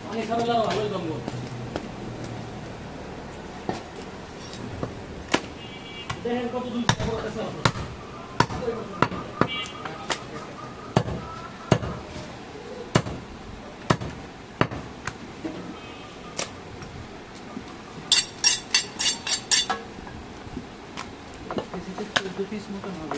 Piece মতন হবে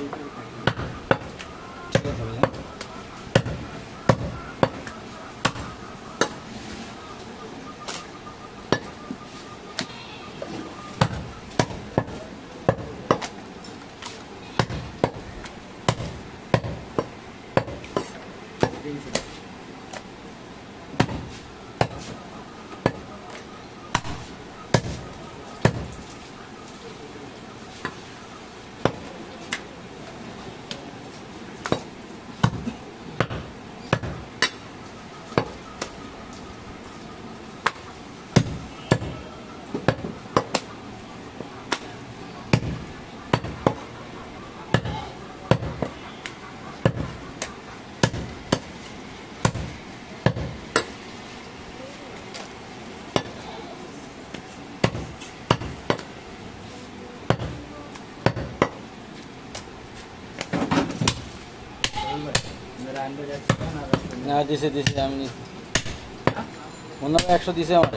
না দিছে দিছে আমি ওনারা 100 দিছে আমারে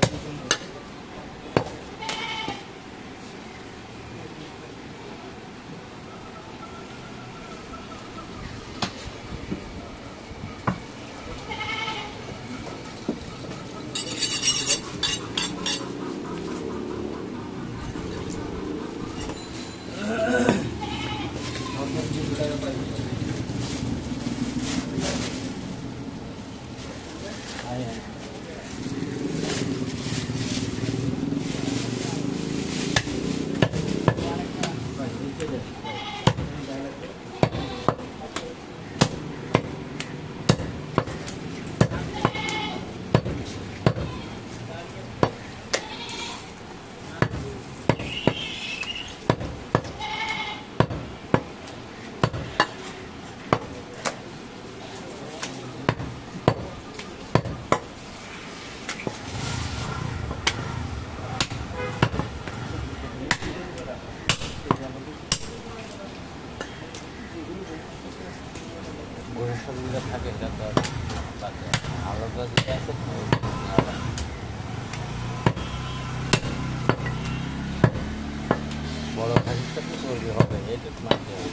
থাকে এটা তো আলাদা যেটা আছে বড় খাসিটা তো চর্বি হবে এটা মানতে হবে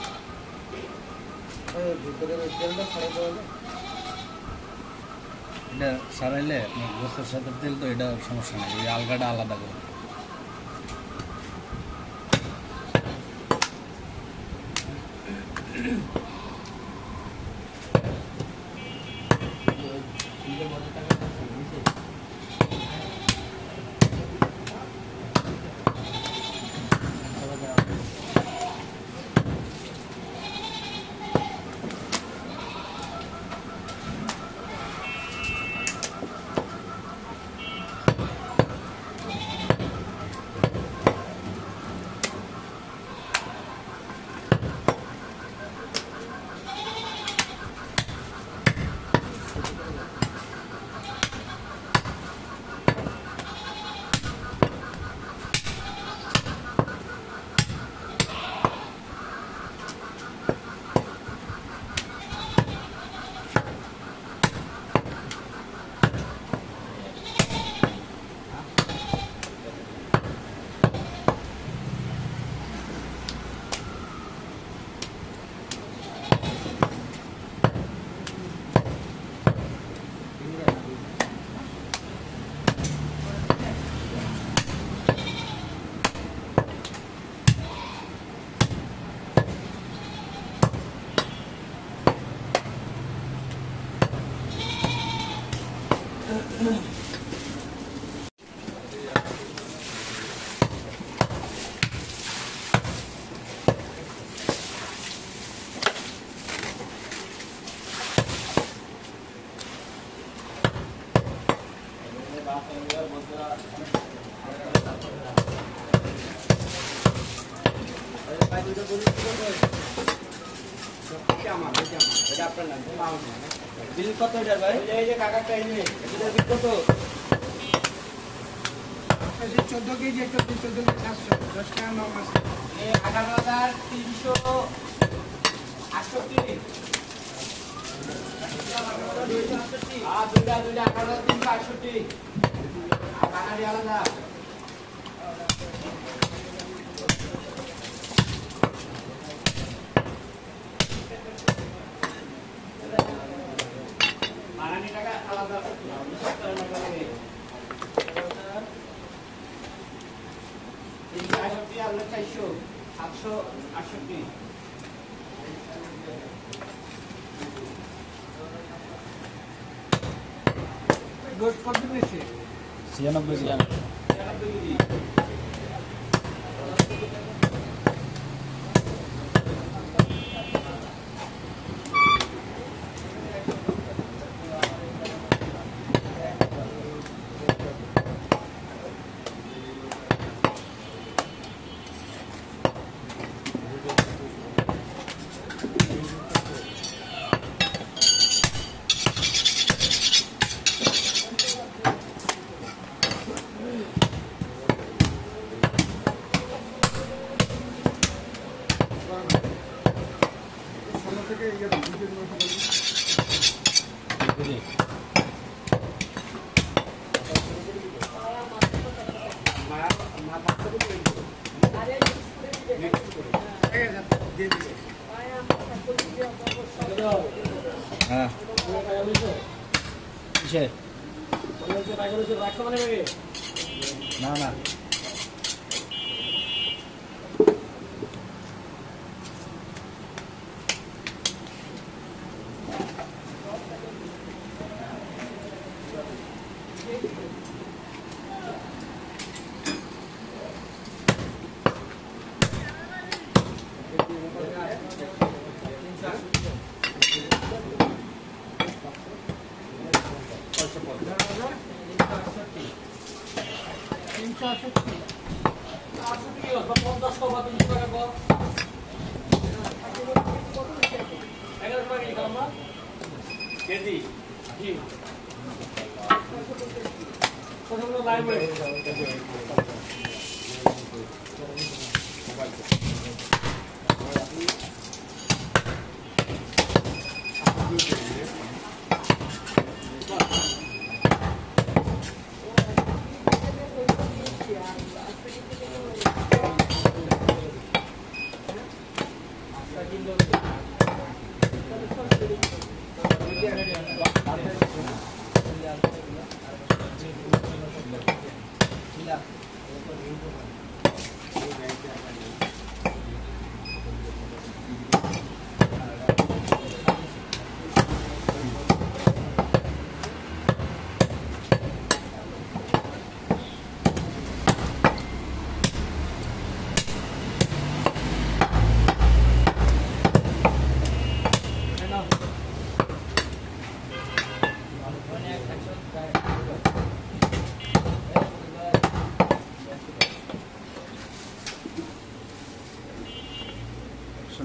ভিতরে তেলটা ছাড়াতে হবে এটা সারাইলে আপনার গোস্তের সাথে তেল তো এটা সমস্যা নেই, এই আলগাটা আলাদা করে। বিল কত এটার ভাই? এই যে কাকাটা এই যে এটার বিল কত? 14 কেজি একটা 14,700 10 টাকা নাম আছে। এই 18,368 আর দুইটা 18,368 আর কানাডি আলাদা। কানাডি টাকা আলাদা 368 আর 400 768 গোট কত দিয়েছে? 96 গ্রাম। 96 কেজি। হ্যাঁ কিসের? না না কেজি লাইন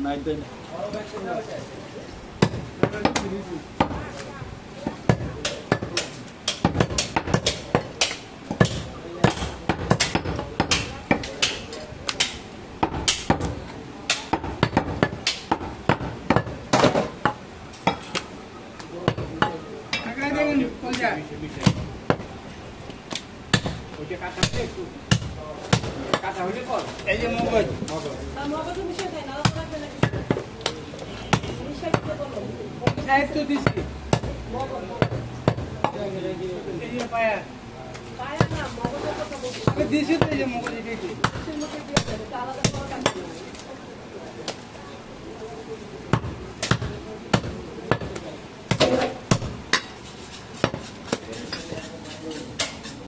নাই তো টাকায় দেখুন কোন যায় ওইটা কাটা হলে একটু কাটা হলে কর এই যে মগজ সাহেব তো দিছি এই যে পায়া আমি দিছি তো এই যে মগজ এটাই